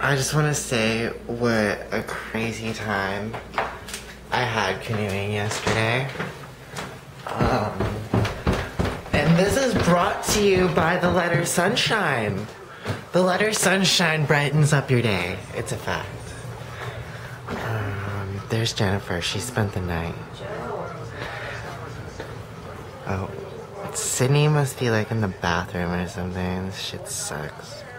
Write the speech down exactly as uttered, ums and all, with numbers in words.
I just want to say what a crazy time I had canoeing yesterday. Um, and this is brought to you by the letter Sunshine. The letter Sunshine brightens up your day. It's a fact. Um, there's Jennifer. She spent the night. Oh, Sydney must be like in the bathroom or something. This shit sucks.